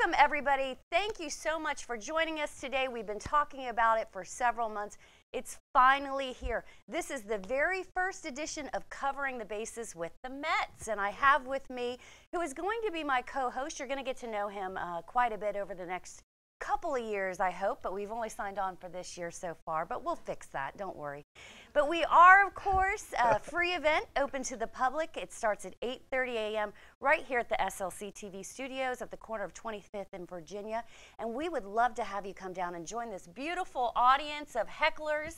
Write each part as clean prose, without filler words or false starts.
Welcome, everybody. Thank you so much for joining us today. We've been talking about it for several months. It's finally here. This is the very first edition of Covering the Bases with the Mets, and I have with me who is going to be my co-host. You're going to get to know him quite a bit over the next couple of years, I hope, but we've only signed on for this year so far, but we'll fix that, don't worry. But we are, of course, a free event open to the public. It starts at 8:30 a.m. right here at the SLC TV studios at the corner of 25th and Virginia, and we would love to have you come down and join this beautiful audience of hecklers.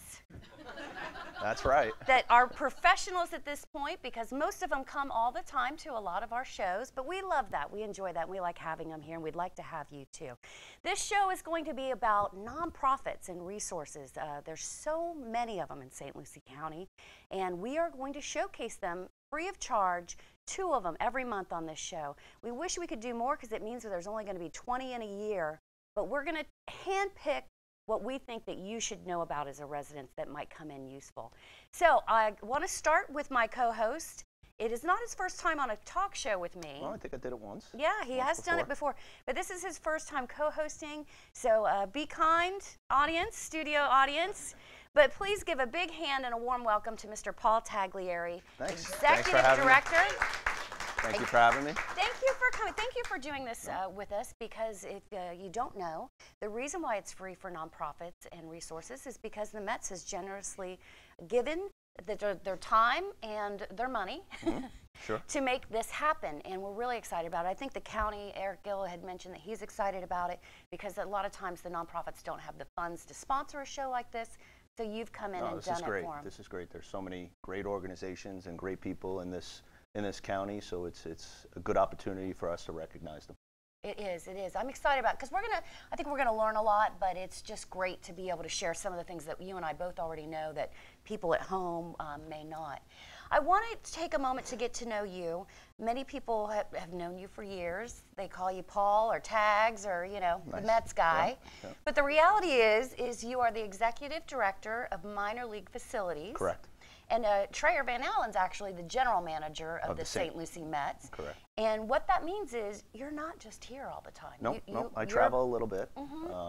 That's right. That are professionals at this point, because most of them come all the time to a lot of our shows, but we love that. We enjoy that. We like having them here, and we'd like to have you too. This show is going to be about nonprofits and resources. There's so many of them in St. Lucie County, and we are going to showcase them free of charge, 2 of them every month on this show. We wish we could do more because it means that there's only going to be 20 in a year, but we're going to handpick what we think that you should know about as a resident that might come in useful. So I want to start with my co-host. It is not his first time on a talk show with me. Well, I think I did it once. Yeah, he has done it before, but this is his first time co-hosting, so be kind, audience, studio audience. But please give a big hand and a warm welcome to Mr. Paul Taglieri, Executive Director. Thank you for having me. Thank you for coming. Thank you for doing this with us, because if you don't know, the reason why it's free for nonprofits and resources is because the Mets has generously given their time and their money Sure. to make this happen, and we're really excited about it. I think the county, Eric Gill had mentioned that he's excited about it because a lot of times the nonprofits don't have the funds to sponsor a show like this, so you've come in and done it for them. This is great. There's so many great organizations and great people in this county, so it's a good opportunity for us to recognize them. It is, it is. I'm excited about it because I think we're gonna learn a lot, but it's just great to be able to share some of the things that you and I both already know that people at home may not. I wanted to take a moment to get to know you. Many people have known you for years. They call you Paul or Tags or, you know, nice. The Mets guy. Yeah. But the reality is you are the Executive Director of Minor League Facilities. Correct. And Treyer Van Allen's actually the general manager of the St. Lucie Mets. Correct. And what that means is you're not just here all the time. No, I travel a little bit.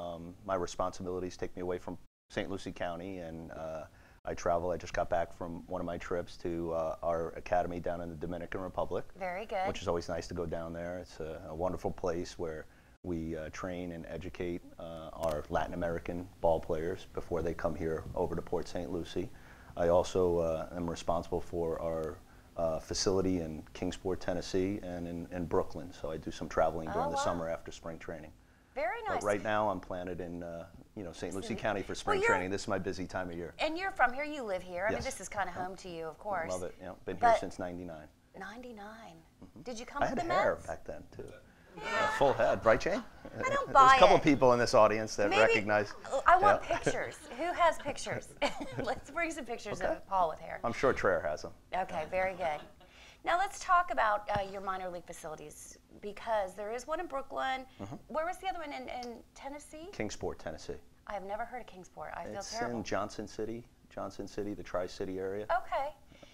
My responsibilities take me away from St. Lucie County, and I travel. I just got back from one of my trips to our academy down in the Dominican Republic. Very good. Which is always nice to go down there. It's a wonderful place where we train and educate our Latin American ball players before they come here over to Port St. Lucie. I also am responsible for our facility in Kingsport, Tennessee, and in Brooklyn. So I do some traveling during the summer after spring training. Very nice. But right now I'm planted in St. Lucie County for spring training. This is my busy time of year. And you're from here. You live here. Yes. I mean, this is kind of home to you, of course. Love it. Yeah, been here since '99. 99. Did you come with the Mets? I had hair back then too. Full head, right, Jane? I don't buy it. There's a couple of people in this audience that recognize. I want pictures. Who has pictures? Let's bring some pictures of Paul with hair. I'm sure Treyer has them. Okay, very good. Now let's talk about your minor league facilities, because there is one in Brooklyn. Where was the other one in Tennessee? Kingsport, Tennessee. I have never heard of Kingsport. I feel terrible. It's in Johnson City, the Tri-City area. Okay.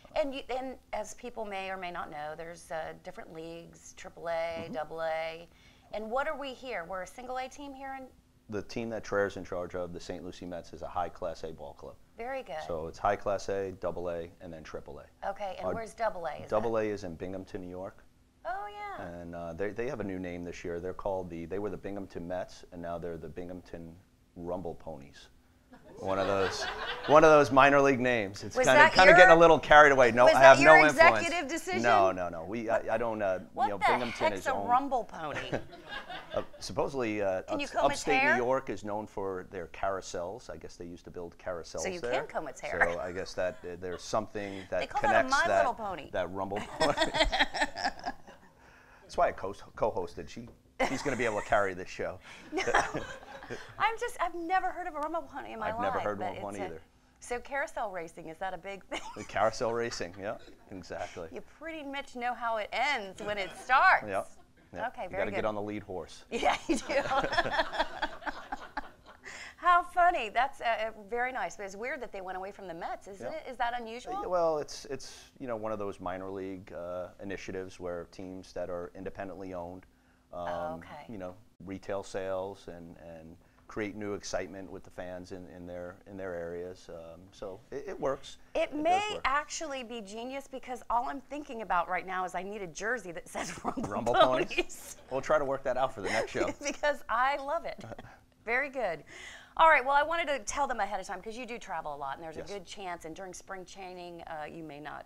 And as people may or may not know, there's different leagues, AAA, AA. And what are we here? We're a single A team here in? The team that Treyer's in charge of, the St. Lucie Mets, is a high Class A ball club. Very good. So it's high Class A, AA, and then AAA. Okay, and where's AA? AA is in Binghamton, New York. Oh, yeah. And they have a new name this year. They're called they were the Binghamton Mets, and now they're the Binghamton Rumble Ponies. One of those minor league names. It's kind of getting a little carried away. No, I have no influence. Was that your executive decision? No. I don't. What the heck's a rumble pony? Supposedly, upstate New York is known for their carousels. I guess they used to build carousels there. So you can comb its hair. So I guess that there's something that connects that rumble pony. That's why I co-hosted. She's going to be able to carry this show. No. I've never heard of a rumble pony in my life. I've never heard of one either. So carousel racing, is that a big thing? The carousel racing, yeah, exactly. You pretty much know how it ends when it starts. Yep. Okay, very good. You got to get on the lead horse. Yeah, you do. How funny. That's very nice. But it's weird that they went away from the Mets, isn't it? Is that unusual? Well, it's one of those minor league initiatives where teams that are independently owned Okay. you know, retail sales and create new excitement with the fans in their areas. So it works. It may actually be genius because all I'm thinking about right now is I need a jersey that says Rumble Ponies. We'll try to work that out for the next show. Because I love it. Very good. All right, well, I wanted to tell them ahead of time because you do travel a lot, and there's a good chance, and during spring training, you may not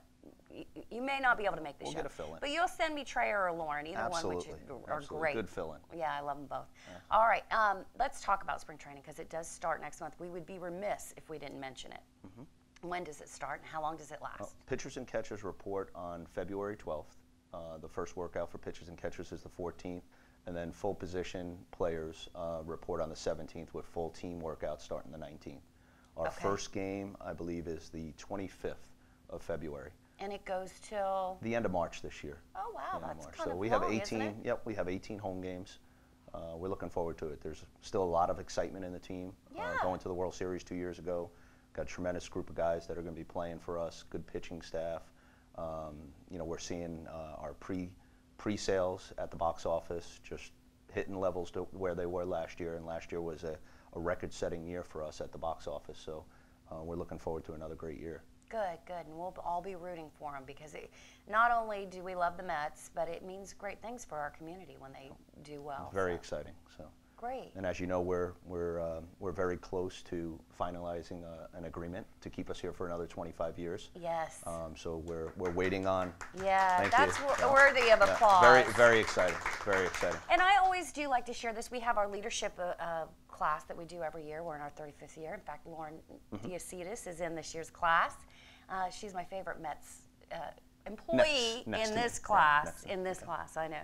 be able to make the show. We'll get a fill-in. But you'll send me Trey or Lauren, either one, which are great. Good fill-in. Yeah, I love them both. Yeah. All right, let's talk about spring training because it does start next month. We would be remiss if we didn't mention it. When does it start, and how long does it last? Pitchers and catchers report on February 12th. The first workout for pitchers and catchers is the 14th. And then full position players report on the 17th with full team workouts starting the 19th. Our first game, I believe, is the 25th of February. And it goes till? The end of March this year. Oh, wow, that's kind so of we long, have 18, isn't it? Yep, we have 18 home games. We're looking forward to it. There's still a lot of excitement in the team. Going to the World Series 2 years ago. Got a tremendous group of guys that are going to be playing for us, good pitching staff. You know, we're seeing our pre-sales at the box office just hitting levels to where they were last year, and last year was a record-setting year for us at the box office, so we're looking forward to another great year. Good, good, and we'll all be rooting for them because not only do we love the Mets, but it means great things for our community when they do well. Very exciting. So. Great. And as you know, we're very close to finalizing an agreement to keep us here for another 25 years. Yes. So we're waiting on. Yeah, that's worthy of applause. Very exciting. Very exciting. And I always do like to share this. We have our leadership class that we do every year. We're in our 35th year. In fact, Lauren Diacetis is in this year's class. She's my favorite Mets employee in this class. In this class, I know.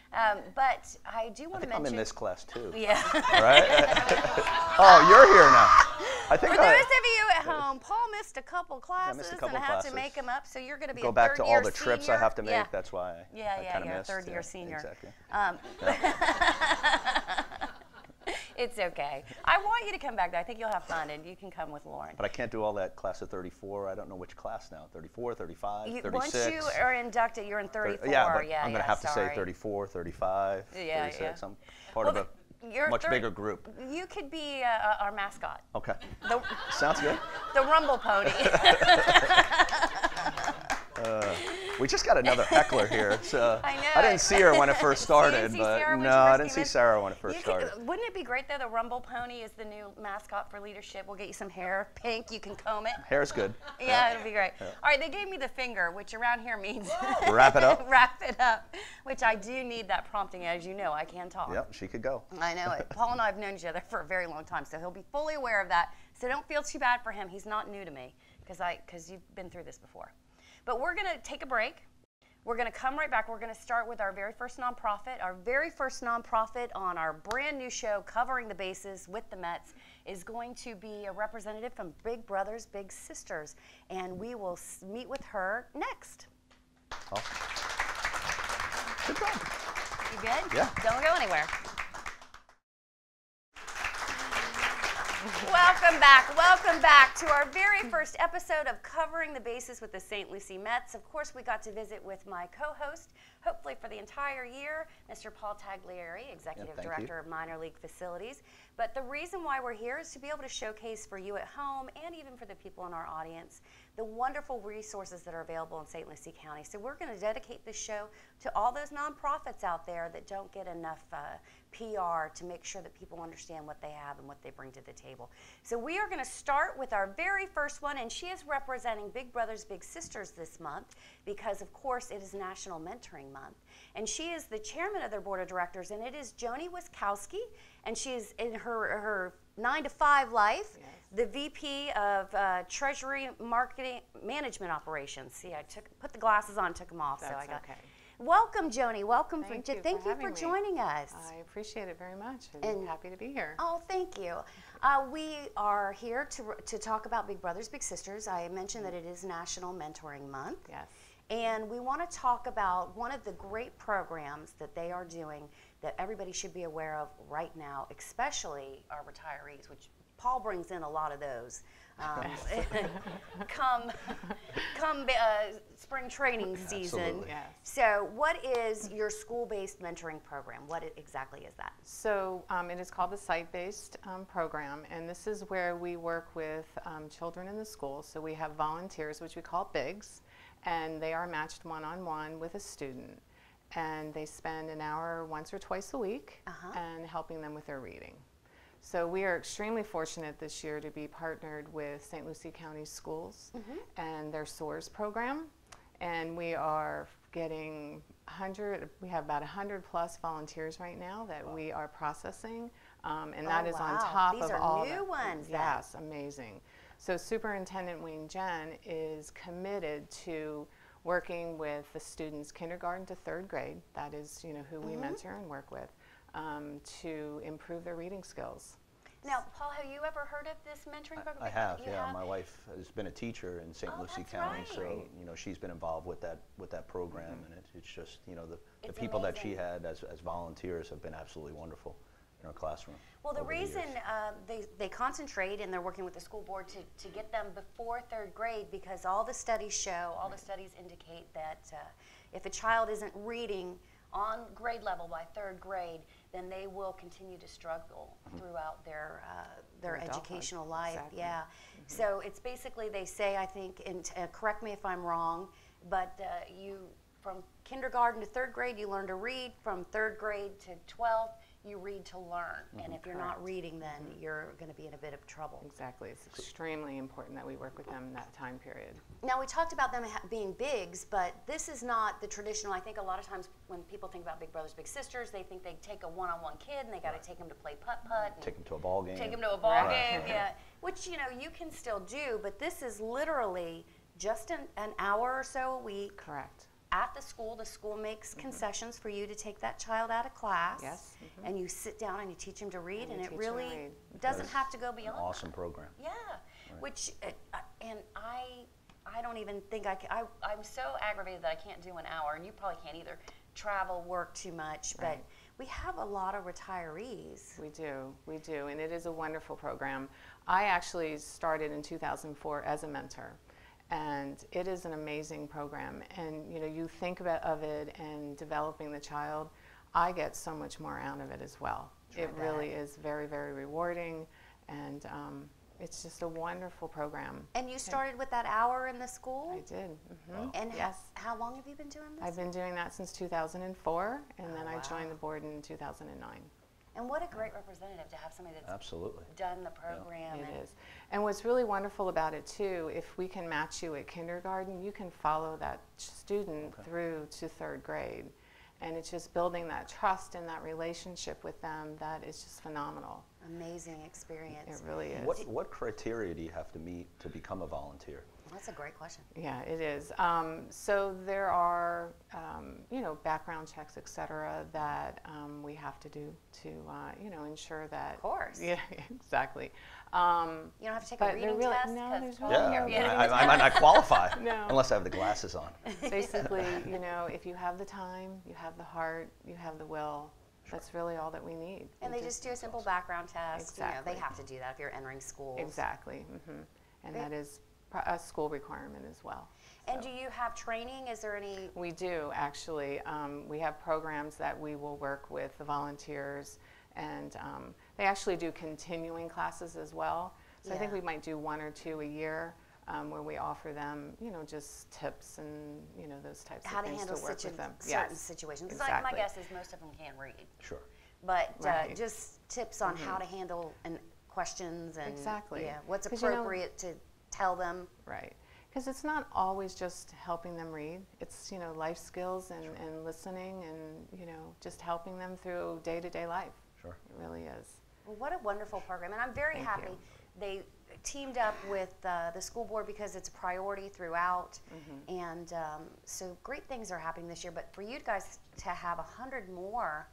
But I do want to mention. I'm in this class too. Yeah. Right? Oh, you're here now. I think for those of you at home, Paul missed a couple classes and I have to make them up. So you're going to be go a back to all the senior. trips I have to make. That's why. I you're a missed. third-year senior. Exactly. It's okay. I want you to come back, though. I think you'll have fun, and you can come with Lauren. But I can't do all that class of 34. I don't know which class now. 34, 35, 36. Once you are inducted, you're in 34. Yeah, but I'm going to have to say 34, 35, 36. I'm part of a much bigger group. You could be our mascot. Okay. Sounds good. The Rumble Pony. We just got another heckler here. So I know. I didn't see her when it first started, I didn't see Sarah when it first started. Wouldn't it be great though? The Rumble Pony is the new mascot for leadership. We'll get you some hair, pink. You can comb it. Hair's good. Yeah, it'll be great. Yeah. All right, they gave me the finger, which around here means wrap it up. Wrap it up. Which I do need that prompting, as you know. I can talk. Yep, she could go. I know it. Paul and I have known each other for a very long time, so he'll be fully aware of that. So don't feel too bad for him. He's not new to me because you've been through this before. But we're going to take a break. We're going to come right back. We're going to start with our very first nonprofit. Our very first nonprofit on our brand new show, Covering the Bases with the Mets, is going to be a representative from Big Brothers Big Sisters. And we will meet with her next. Oh. Good job. You good? Yeah. Don't go anywhere. Welcome back to our very first episode of Covering the Bases with the St. Lucie Mets. Of course, we got to visit with my co-host, hopefully for the entire year, Mr. Paul Taglieri, Executive Director of Minor League Facilities. But the reason why we're here is to be able to showcase for you at home and even for the people in our audience the wonderful resources that are available in St. Lucie County. So we're going to dedicate this show to all those nonprofits out there that don't get enough PR to make sure that people understand what they have and what they bring to the table. So we are going to start with our very first one, and she is representing Big Brothers Big Sisters this month because, of course, it is National Mentoring Month. And she is the chairman of their board of directors, and it is Joni Wiskowski, and she is in her 9-to-5 life, the VP of Treasury Marketing Management Operations. See, I put the glasses on, took them off. That's so I got. Okay. Welcome, Joni. Welcome. Thank you for joining us. I appreciate it very much, and happy to be here. Oh, thank you. We are here to talk about Big Brothers Big Sisters. I mentioned that it is National Mentoring Month. Yes. And we want to talk about one of the great programs that they are doing that everybody should be aware of right now, especially our retirees, which Paul brings in a lot of those. Come spring training season. Absolutely. Yes. So what is your school-based mentoring program? What exactly is that? So it is called the site-based program, and this is where we work with children in the school. So we have volunteers, which we call BIGs, and they are matched one-on-one with a student. And they spend an hour once or twice a week and helping them with their reading. So we are extremely fortunate this year to be partnered with St. Lucie County Schools and their SOARS program. And we are getting we have about 100 plus volunteers right now that we are processing. And that is on top These of are all new ones. Yes, amazing. So Superintendent Wing Jen is committed to working with the students kindergarten to third grade. That is, who we mentor and work with. To improve their reading skills. Now, Paul, have you ever heard of this mentoring program? I have, You yeah. have? My wife has been a teacher in St. Lucie that's County, right. so she's been involved with that program, and it's just the It's people that she amazing. had as volunteers have been absolutely wonderful in our classroom. Well, the over reason years. they concentrate and they're working with the school board to get them before third grade, because all the studies show, all the studies indicate that if a child isn't reading on grade level by third grade, then they will continue to struggle throughout their educational life. Exactly. Yeah. So it's basically, they say, I think, and correct me if I'm wrong, but you from kindergarten to third grade you learn to read. From third grade to 12th you read to learn. And if you're not reading, then you're going to be in a bit of trouble. Exactly. It's extremely important that we work with them in that time period. Now, we talked about them being bigs, but this is not the traditional. I think a lot of times when people think about big brothers, big sisters, they think they take a one-on-one kid and they got to take him to play putt-putt. Take them to a ball game. Take him to a ball game, yeah. Which, you can still do, but this is literally just an hour or so a week. Correct. At the school makes concessions for you to take that child out of class. Yes. And you sit down and you teach them to read, and it teach them really to read. doesn't have to go beyond An awesome program. Yeah, which, and I don't even think I'm so aggravated that I can't do an hour, and you probably can't either. Travel, work too much, but we have a lot of retirees. We do, and it is a wonderful program. I actually started in 2004 as a mentor, and it is an amazing program. And you think of it and developing the child, I get so much more out of it as well. It really is very, very rewarding, and it's just a wonderful program. And you started with that hour in the school? I did. And yes. how long have you been doing this? I've been doing that since 2004, and then I joined the board in 2009. And what a great representative to have somebody that's Absolutely. done the program. It is. And what's really wonderful about it too, if we can match you at kindergarten, you can follow that student through to third grade. And it's just building that trust and that relationship with them that is just phenomenal. Amazing experience. It really is. What criteria do you have to meet to become a volunteer? That's a great question. Yeah, it is. So there are, background checks, et cetera, that we have to do to, ensure that. Of course. Yeah, exactly. You don't have to take a reading test? No, there's really I might not qualify unless I have the glasses on. Basically, if you have the time, you have the heart, you have the will, that's really all that we need. And they just do a simple background test. Exactly. They have to do that if you're entering schools. Exactly. And that is a school requirement as well. And do you have training? Is there any? We do, actually. We have programs that we will work with the volunteers, and they actually do continuing classes as well. So I think we might do 1 or 2 a year where we offer them, just tips and, those types How of things to handle to work with them. certain situations. Because my guess is most of them can't read. Sure. But just tips on how to handle questions and what's appropriate to tell them. Right. Because it's not always just helping them read. It's, life skills and listening and, just helping them through day-to-day life. Sure. It really is. Well, what a wonderful program. And I'm very happy they teamed up with the school board because it's a priority throughout. And so great things are happening this year. But for you guys to have 100 more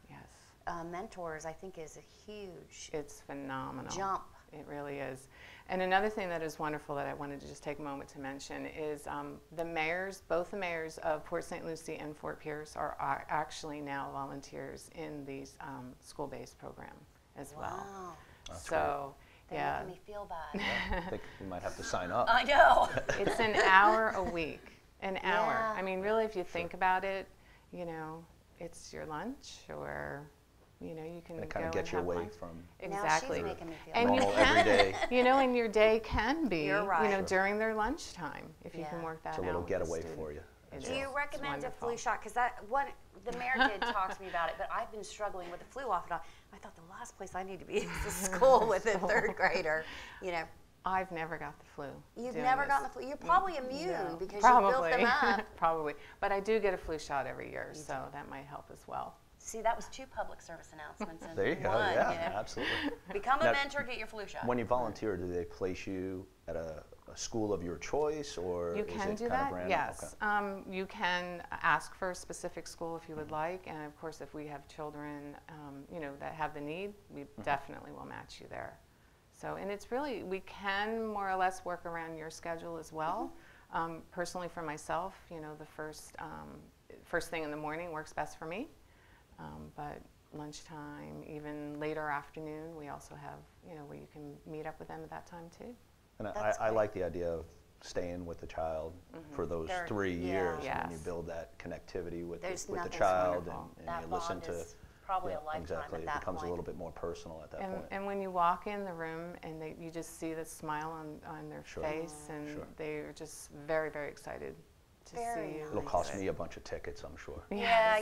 mentors, I think is a huge It's phenomenal. jump. It really is. And another thing that is wonderful that I wanted to just take a moment to mention is the mayors, both the mayors of Port St. Lucie and Fort Pierce are actually now volunteers in these school-based program as well. Wow. So They're Yeah. making me feel bad. I think you might have to sign up. I know. It's an hour a week. An hour. Yeah. I mean, really, if you think about it, you know, it's your lunch, or, you know, you can It kind go of gets and you have away lunch. from Exactly. Now she's making me feel And bad. you normal can, everyday. you know, and your day can be, You're right. you know, Sure. during their lunchtime, if you Yeah. can work that It's out. a little with the getaway student. for you. It's Do you just recommend a flu wonderful. shot? Because the mayor did talk to me about it, but I've been struggling with the flu off and on. I thought the last place I need to be is the school with a third grader. You know, I've never got the flu. you've doing never this. gotten the flu. You're probably immune No. because Probably. you built them up. Probably. But I do get a flu shot every year, so that might help as well. See, that was 2 public service announcements in There you go. one. Yeah, You know? absolutely. Become a Now, mentor, get your flu shot. When you volunteer, do they place you at a school of your choice, or You is can it do kind that, of random? yes. Okay. You can ask for a specific school if you would like, and of course, if we have children, you know, that have the need, we definitely will match you there. So, and it's really, we can more or less work around your schedule as well. Personally, for myself, you know, the first thing in the morning works best for me, but lunchtime, even later afternoon, we also have, you know, where you can meet up with them at that time too. And That's I great. like the idea of staying with the child for those They're- 3 yeah. years, and then you Yes. build that connectivity with There's the nothing child, wonderful. and That you listen bond to. is probably Yeah, a lifetime exactly. at It that becomes point. a little bit more personal at that point. And when you walk in the room and you just see the smile on their Sure. face, and Sure. they're just very, very excited to Very see you. It'll cost me a bunch of tickets, I'm sure. Yeah,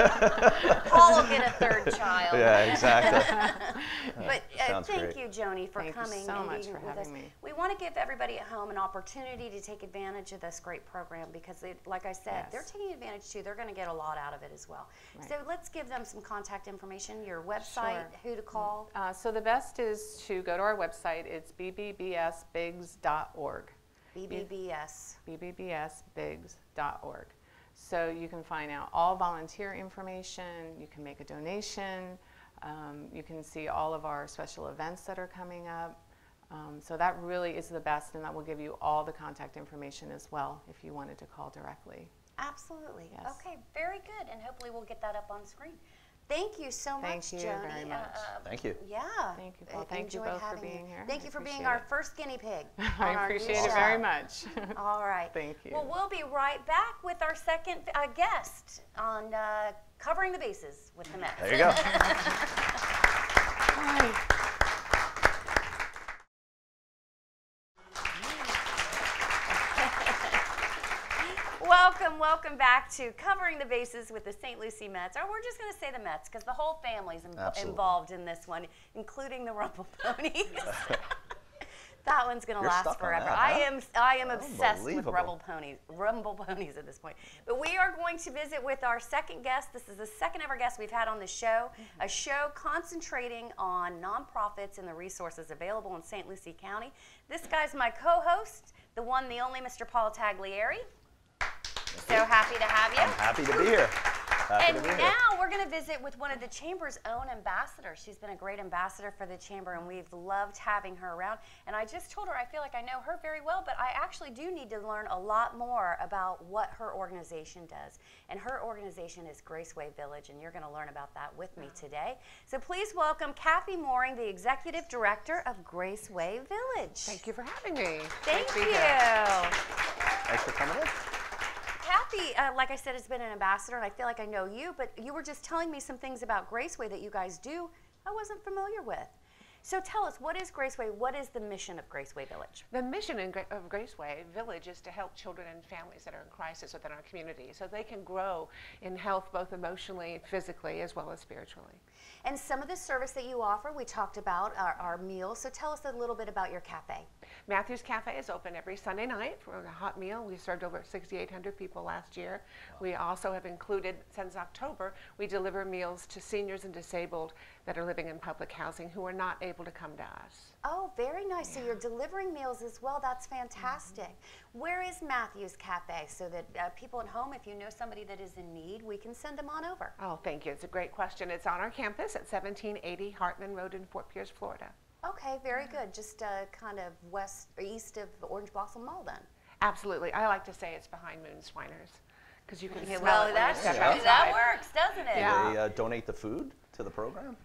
Paul will get a third child. Yeah, exactly. But Sounds thank great. you, Joni, for Thank you coming so and much being for with having us. me. We want to give everybody at home an opportunity to take advantage of this great program because, like I said, they're Yes. taking advantage too. They're going to get a lot out of it as well. Right. So let's give them some contact information, your website, who to call. So the best is to go to our website. It's bbbsbigs.org. BBBS. bbbsbigs.org. So you can find out all volunteer information, you can make a donation, you can see all of our special events that are coming up. So that really is the best, and that will give you all the contact information as well if you wanted to call directly. Absolutely. Yes. Okay, very good. And hopefully we'll get that up on screen. Thank you so Thank much, you Joni. very much. Thank you. Yeah. Thank you, Paul. Thank you Enjoyed both for having being here. Thank I you for being appreciate our it. first guinea pig. I on our new appreciate it show. very much. All right. Thank you. Well, we'll be right back with our second guest on Covering the Bases with the Mets. There you go. Hi. Welcome back to Covering the Bases with the St. Lucie Mets. Or we're just going to say the Mets because the whole family's Absolutely. involved in this one, including the Rumble Ponies. That one's going to You're last stuck on forever. that, huh? I am obsessed with Unbelievable. Rumble Ponies at this point. But we are going to visit with our second guest. This is the second ever guest we've had on the show, a show concentrating on nonprofits and the resources available in St. Lucie County. This guy's my co-host, the one, the only Mr. Paul Taglieri. So happy to have you. I'm happy to be here. Happy And to be here. now we're going to visit with one of the Chamber's own ambassadors. She's been a great ambassador for the Chamber, and we've loved having her around. And I just told her I feel like I know her very well, but I actually do need to learn a lot more about what her organization does. And her organization is Graceway Village, and you're going to learn about that with me today. So please welcome Kathy Mooring, the Executive Director of Graceway Village. Thank you for having me. Thank Great to be you. here. Thanks for coming in. Kathy, like I said, has been an ambassador, and I feel like I know you, but you were just telling me some things about Graceway that you guys do I wasn't familiar with. So tell us, what is Graceway? What is the mission of Graceway Village? The mission of Graceway Village is to help children and families that are in crisis within our community so they can grow in health both emotionally, physically, as well as spiritually. And some of the service that you offer, we talked about our meals, so tell us a little bit about your cafe. Matthew's Cafe is open every Sunday night for a hot meal. We served over 6,800 people last year. Wow. We also have included, since October, we deliver meals to seniors and disabled that are living in public housing who are not able to come to us. Oh, very nice. Yeah. So you're delivering meals as well. That's fantastic. Where is Matthew's Cafe so that people at home, if you know somebody that is in need, we can send them on over? Oh, thank you. It's a great question. It's on our campus at 1780 Hartman Road in Fort Pierce, Florida. Okay, very good. Just kind of west or east of Orange Blossom Mall then. Absolutely. I like to say it's behind Moon Swiners because you can smell Well, it when you step outside. that works, doesn't it? Yeah. Do they donate the food to the program?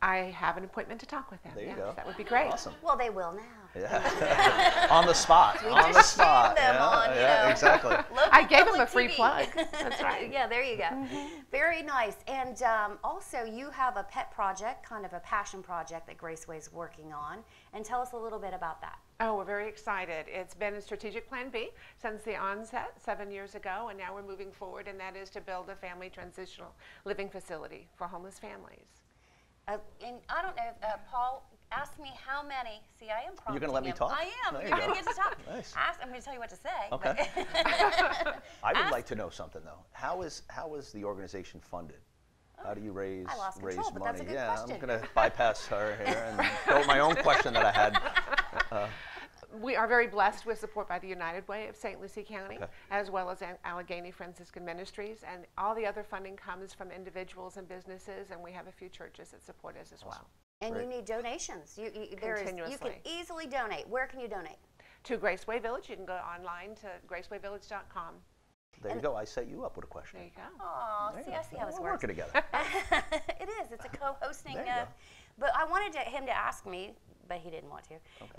I have an appointment to talk with them. There you yes, go. that would be great. Awesome. Well, they will now. Yeah. On the spot. On the spot. them Yeah, on, you yeah, know. exactly. I gave them Public a free TV. plug. That's right. Yeah, there you go. Very nice. And also, you have a pet project, kind of a passion project that Graceway's working on. And tell us a little bit about that. Oh, we're very excited. It's been a strategic plan B since the onset 7 years ago, and now we're moving forward, and that is to build a family transitional living facility for homeless families. And I don't know, Paul asked me how many. See, I am prompting You're going to let me him. talk? I am. There You're you going to go. get to talk. Nice. I'm going to tell you what to say. Okay. but- I would like to know something though. How is the organization funded? How do you raise I lost raise control, but money? that's a good Yeah, question. I'm going to bypass her here and go with my own question that I had. We are very blessed with support by the United Way of St. Lucie County, Okay. as well as Allegheny Franciscan Ministries, and all the other funding comes from individuals and businesses, and we have a few churches that support us as well. And Great. you need donations. You can Continuously. easily donate. Where can you donate? To Graceway Village, you can go online to gracewayvillage.com. There you go. I set you up with a question. There you go. Oh, There see, you I go. see how this We're works. working together. It is. It's a co-hosting. There you go. But I wanted him to ask me, but he didn't want to.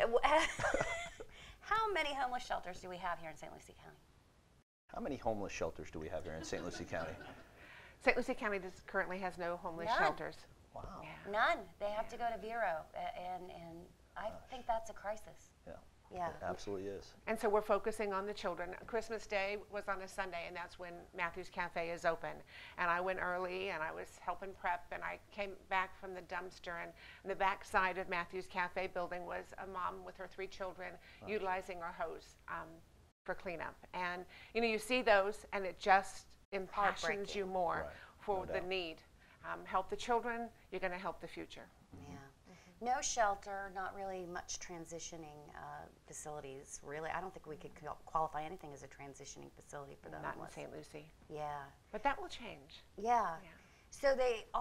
How many homeless shelters do we have here in St. Lucie County? How many homeless shelters do we have here in St. Lucie County? St. Lucie County currently has no homeless None. shelters. Wow. Yeah. None. They have to go to Vero, and I think that's a crisis. Yeah. Yeah. It absolutely is. And so we're focusing on the children. Christmas Day was on a Sunday, and that's when Matthew's Cafe is open. And I went early, and I was helping prep, and I came back from the dumpster, and the back side of Matthew's Cafe building was a mom with her 3 children utilizing our hose for cleanup. And, you know, you see those, and it just impassions Heartbreaking. you more Right. for No the doubt. need. Help the children, you're going to help the future. Yeah. No shelter, not really much transitioning facilities, really. I don't think we could qualify anything as a transitioning facility for the Not in homeless. St. Lucie. Yeah. But that will change. Yeah. Yeah. So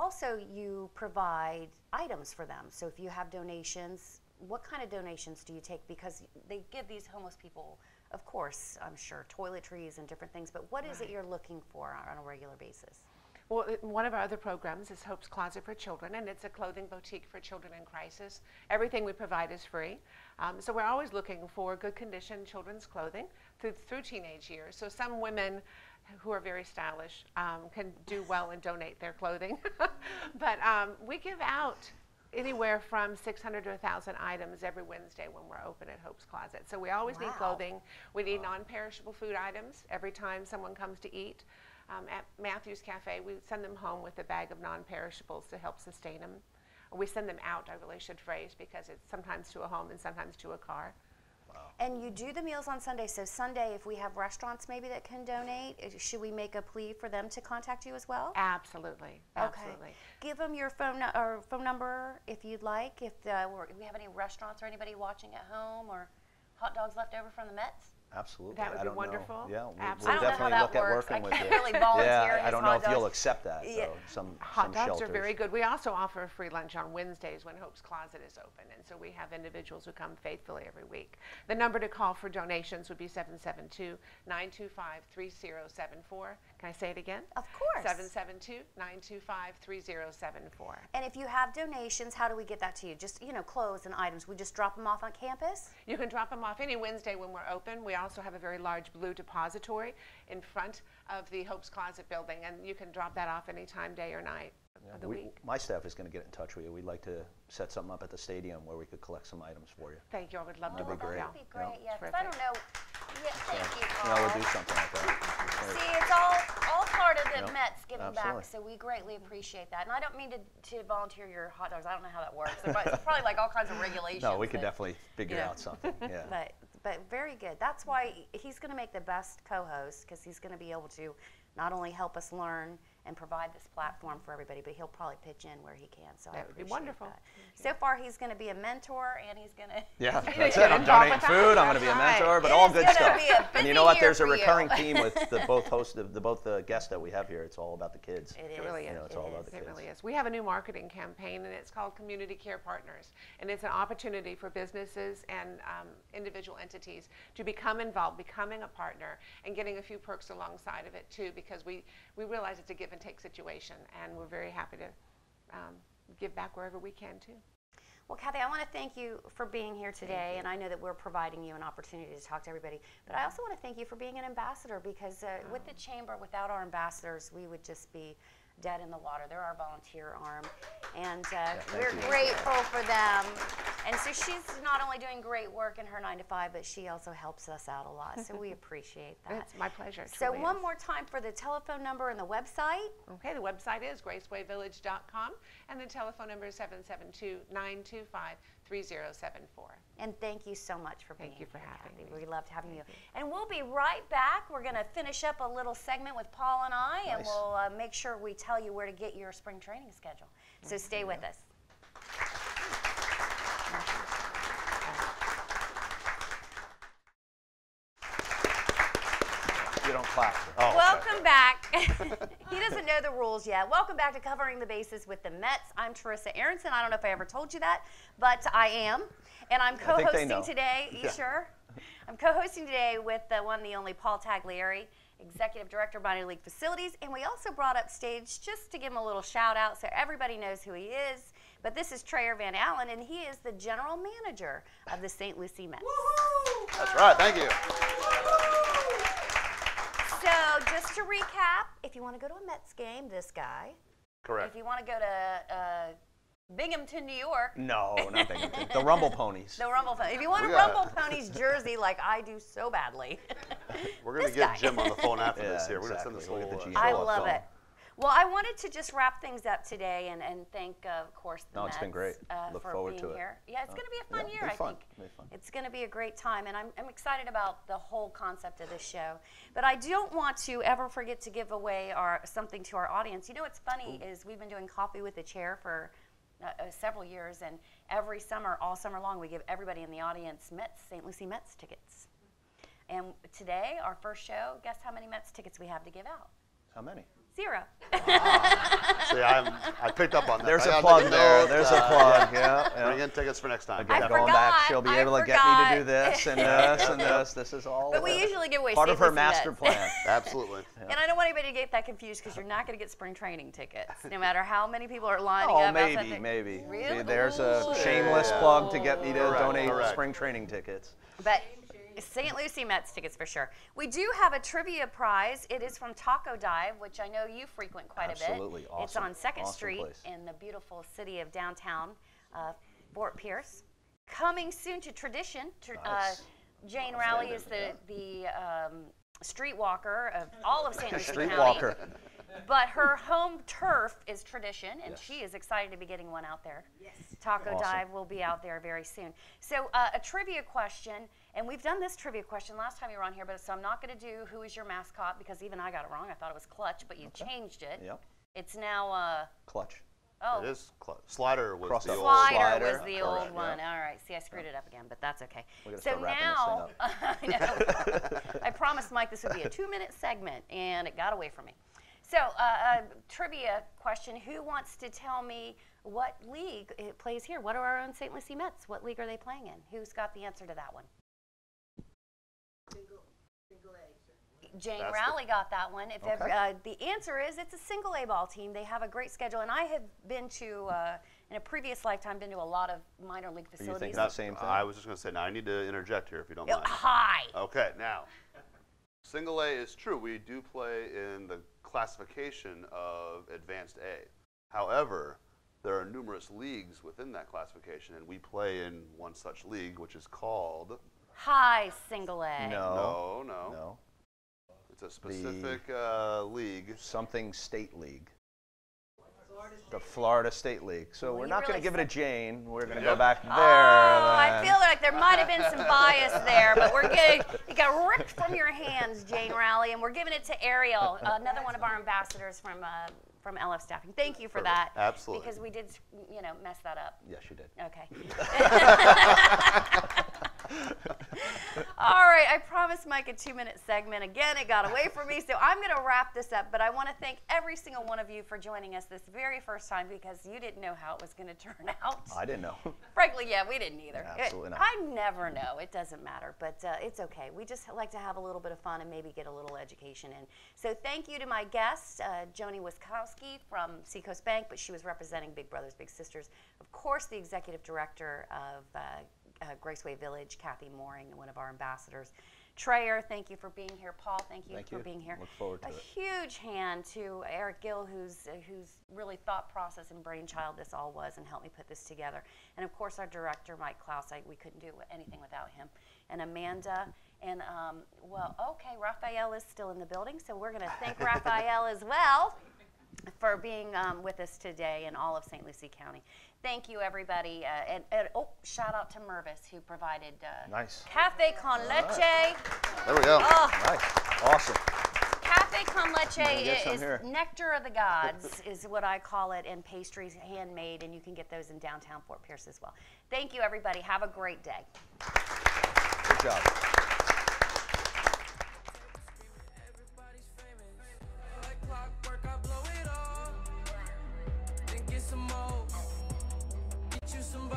you provide items for them. So if you have donations, what kind of donations do you take? Because they give these homeless people, of course, I'm sure, toiletries and different things, but what is it you're looking for on a regular basis? Well, one of our other programs is Hope's Closet for Children, and it's a clothing boutique for children in crisis. Everything we provide is free. So we're always looking for good condition children's clothing through teenage years. So some women who are very stylish can do well and donate their clothing. But we give out anywhere from 600 to 1,000 items every Wednesday when we're open at Hope's Closet. So we always need Wow. clothing. We need non-perishable food items every time someone comes to eat. At Matthew's Cafe, we send them home with a bag of non-perishables to help sustain them. Or we send them out, I really should phrase, because it's sometimes to a home and sometimes to a car. And you do the meals on Sunday. So Sunday, if we have restaurants maybe that can donate, should we make a plea for them to contact you as well? Absolutely, absolutely. Okay. Give them your phone number if you'd like. If we have any restaurants or anybody watching at home or hot dogs left over from the Mets. Absolutely. That would I be don't wonderful. Know. Yeah, I we'll don't know how definitely that look at works. working I with can't you. really volunteer. Yeah, his I don't know hot if you'll dogs. accept that. Yeah. Though. Some Hot dogs shelters. are very good. We also offer a free lunch on Wednesdays when Hope's Closet is open, and so we have individuals who come faithfully every week. The number to call for donations would be 772-925-3074. Can I say it again? Of course. 772-925-3074. And if you have donations, how do we get that to you? Just, clothes and items. We just drop them off on campus? You can drop them off any Wednesday when we're open. We also have a very large blue depository in front of the Hope's Closet building, and you can drop that off anytime, day or night of the week. My staff is going to get in touch with you. We'd like to set something up at the stadium where we could collect some items for you. Thank you. I would love to That'd be work with great. you. That'd be great, Yeah. yeah. Because I don't know. Yeah, thank you, Paul. We'll do something like that. See, it's all part of the Yep, Mets giving absolutely. back, so we greatly appreciate that. And I don't mean to volunteer your hot dogs. I don't know how that works. There's probably like all kinds of regulations. No, we could that- definitely figure Yeah. out something. Yeah. But very good. That's why he's going to make the best co-host, because he's going to be able to not only help us learn and provide this platform for everybody, but he'll probably pitch in where he can. So That I would be appreciate wonderful. that. So far, he's going to be a mentor, and he's going to. Yeah, that's get it. I'm involved donating with that. food. I'm going to be a That's mentor, right. but It all is good gonna stuff. be a And you busy know what? year There's a for you. recurring theme with the both hosts, both guests that we have here. It's all about the kids. It is. It really is. It's all about the It kids. really is. We have a new marketing campaign, and it's called Community Care Partners. And it's an opportunity for businesses and individual entities to become involved, becoming a partner, and getting a few perks alongside of it, too, because we realize it's a give and take situation, and we're very happy to give back wherever we can too. Well, Kathy, I want to thank you for being here today, and I know that we're providing you an opportunity to talk to everybody, but I also want to thank you for being an ambassador, because with the Chamber, without our ambassadors, we would just be dead in the water. They're our volunteer arm, and we're grateful for them. And so she's not only doing great work in her 9-to-5, but she also helps us out a lot, so we appreciate that. It's my pleasure. So one more time for the telephone number and the website. Okay, the website is gracewayvillage.com, and the telephone number is 772-925-3074. And thank you so much for being here. Thank you for having me. We loved having you. And we'll be right back. We're going to finish up a little segment with Paul and I, and we'll make sure we tell you where to get your spring training schedule. So stay with us. You don't clap. Oh, welcome back. He doesn't know the rules yet. Welcome back to Covering the Bases with the Mets. I'm Terissa Aronson. I don't know if I ever told you that, but I am. And I'm co-hosting today. You sure? I'm co-hosting today with the one, the only Paul Taglieri, Executive Director of Minor League Facilities. And we also brought up stage just to give him a little shout out so everybody knows who he is. But this is Treyer Van Allen, and he is the General Manager of the St. Lucie Mets. That's right. Thank you. So just to recap, if you want to go to a Mets game, this guy. Correct. If you want to go to Binghamton, New York. No, not Binghamton. The Rumble Ponies. The Rumble Ponies. If you want a Rumble Ponies jersey like I do so badly. We're going to get Jim on the phone after this here. We're going to send this We'll get the whole GM. I love it. Well, I wanted to just wrap things up today and thank, of course, the Mets. It's been great. Look for forward being to it. here. Yeah, it's going to be a fun year, I think. It'll be fun. It's going to be a great time, and I'm excited about the whole concept of this show. But I don't want to ever forget to give away something to our audience. You know what's funny is we've been doing Coffee with a Chair for several years, and every summer, all summer long, we give everybody in the audience St. Lucie Mets tickets. And today, our first show, guess how many Mets tickets we have to give out? How many? 0. See, I picked up on that. There's a plug there. There's a plug. Yeah. Bring in tickets for next time. I Going forgot. back, she'll be able to get me to do this and this and this. This is all. But we usually give away part of her St. Lucie master Mets. plan. Absolutely. And I don't want anybody to get that confused because you're not going to get spring training tickets, no matter how many people are lining up. Maybe. Really? See, there's a shameless plug to get me to donate spring training tickets. But St. Lucie Mets tickets for sure. We do have a trivia prize. It is from Taco Dive, which I know you frequent quite a bit. Absolutely. Awesome. It's on 2nd Street place. in the beautiful city of downtown Fort Pierce. Coming soon to Tradition. Nice. Jane Rowley is the streetwalker of all of St. Lucie County. Streetwalker. But her home turf is Tradition, and she is excited to be getting one out there. Yes. Taco Dive will be out there very soon. So a trivia question, and we've done this trivia question last time you were on here, but so I'm not going to do who is your mascot because even I got it wrong. I thought it was Clutch, but you changed it. Yep. It's now Clutch. It is Slider was the old Slider was the old Correct, one. yeah. All right. See, I screwed it up again, but that's okay. So now, I know. I promised Mike this would be a 2-minute segment, and it got away from me. So, trivia question. Who wants to tell me what league it plays here? What are our own St. Lucie Mets? What league are they playing in? Who's got the answer to that one? Single A. Jane Rowley got that one. If the answer is it's a single A ball team. They have a great schedule, and I have been to, in a previous lifetime, been to a lot of minor league facilities. You think that's the same thing? I was just going to say, now I need to interject here if you don't mind. Hi. Okay, now, single A is true. We do play in the classification of Advanced A. However, there are numerous leagues within that classification, and we play in one such league, which is called... High Single A. No. It's a specific league. Something State League. The Florida State League. So we're not going to give it a Jane. We're going to go back there. I feel like there might have been some bias there, but we're getting it got ripped from your hands, Jane Rowley, and we're giving it to Ariel, another one of our ambassadors from LF Staffing. Thank you for that. Absolutely. Because we did, mess that up. Yes, you did. Okay. All right, I promised Mike a 2-minute segment. Again, it got away from me, so I'm going to wrap this up. But I want to thank every single one of you for joining us this very first time, because you didn't know how it was going to turn out. I didn't know. Frankly, yeah, we didn't either. Absolutely not. I never know. It doesn't matter, but it's okay. We just like to have a little bit of fun and maybe get a little education in. So thank you to my guest, Joni Wiskowski from Seacoast Bank, but she was representing Big Brothers Big Sisters. Of course, the executive director of Graceway Village, Kathy Mooring, one of our ambassadors. Treyer, thank you for being here. Paul, thank you for being here. Look forward to it. A huge hand to Eric Gill, whose really thought process and brainchild this all was, and helped me put this together. And of course, our director, Mike Klaus. We couldn't do anything without him. And Amanda, and well, okay, Raphael is still in the building, so we're going to thank Raphael as well for being with us today in all of St. Lucie County. Thank you, everybody. And oh, shout out to Mervis, who provided nice Cafe con Leche. There we go. Oh, Nice. Awesome. Cafe con Leche is here. nectar of the gods, is what I call it, and pastries handmade, and you can get those in downtown Fort Pierce as well. Thank you, everybody. Have a great day. Good job. Some more. Get you some